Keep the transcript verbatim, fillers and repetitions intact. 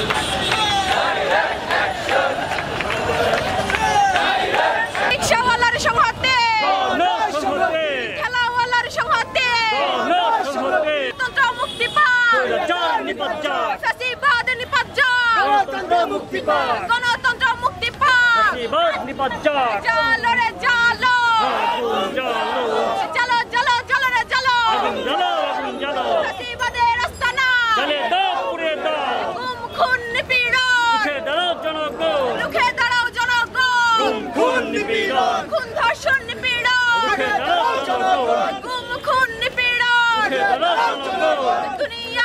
রিকশাওয়ালার সংহতি, খেলাওয়ালার সংহতি, গণতন্ত্র মুক্তি পাক, ফ্যাসিবাদ নিপাত, গণতন্ত্র মুক্তি পাক, জালো রে জালো, জালো জালো জালো রে জালো, ফ্যাসিবাদের আস্তানা, গুম খুন নিপীড়ন, রুখে দাঁড়াও জনগণ, খুন ধর্ষণ নিপীড়ন, গুম খুন নিপীড়ন, দুনিয়া